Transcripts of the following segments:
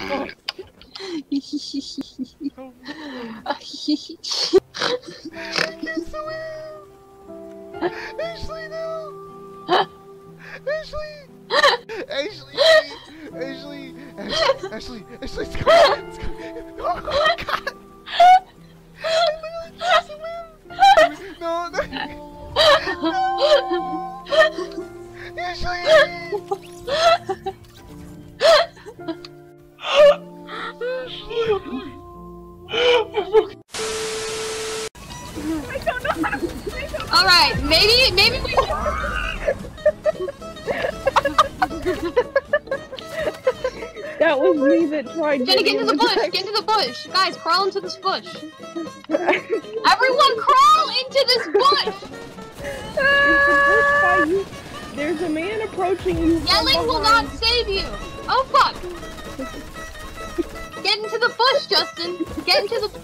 Ashley, no! Ashley! Ashley! Ashley! Ashley! Ashley! It's coming! It's coming! Oh my god! I literally just win! No, no! No! Ashley! Alright, maybe we That was me that tried. Jenny, get into the bush! Get into the bush! Guys, crawl into this bush! Everyone crawl into this bush! There's a man approaching you. Yelling will not save you! Oh fuck! Get into the bush, Justin! Get into the...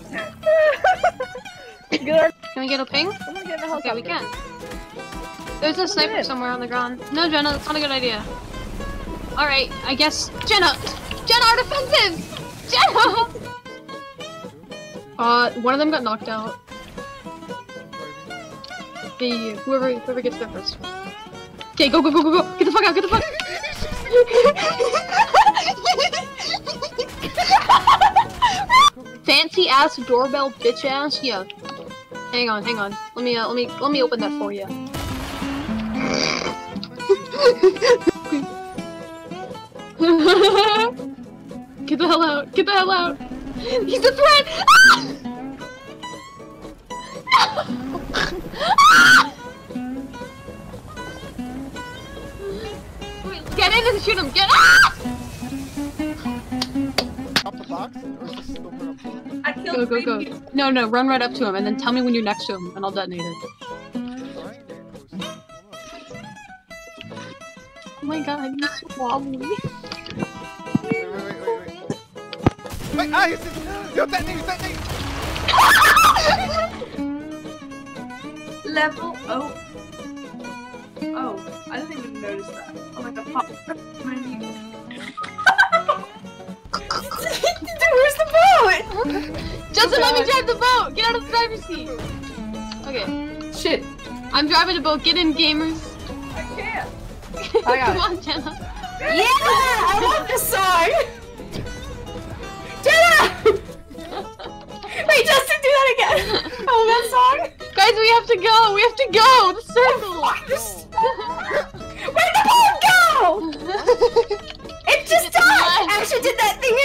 Can we get a ping? Okay, we can. There's a sniper somewhere on the ground. No, Jenna, that's not a good idea. Alright, I guess... Jenna! Jenna, our defensive! Jenna! One of them got knocked out. Whoever gets there first. Okay, go! Get the fuck out! Get the fuck Fancy ass doorbell bitch ass? Yeah. Hang on. Let me open that for you. Get the hell out! Get the hell out! He's a threat! Wait, get in and shoot him! Get Drop the box, or just open up? Go. No, run right up to him and then tell me when you're next to him and I'll detonate it. Oh my god, he's so wobbly. Wait. Wait, yo, detonate! Level, oh, I didn't even notice that. Oh my god, pop. Where's the boat? Justin, let me drive the boat! Get out of the driver's seat! Okay. Shit. I'm driving the boat, get in, gamers! I can't. Come on, Jenna. Yeah! I love this song! Jenna! Wait, Justin, do that again! Oh, that song? Guys, we have to go! The circle! Where'd the boat go? It just died! I actually did that thing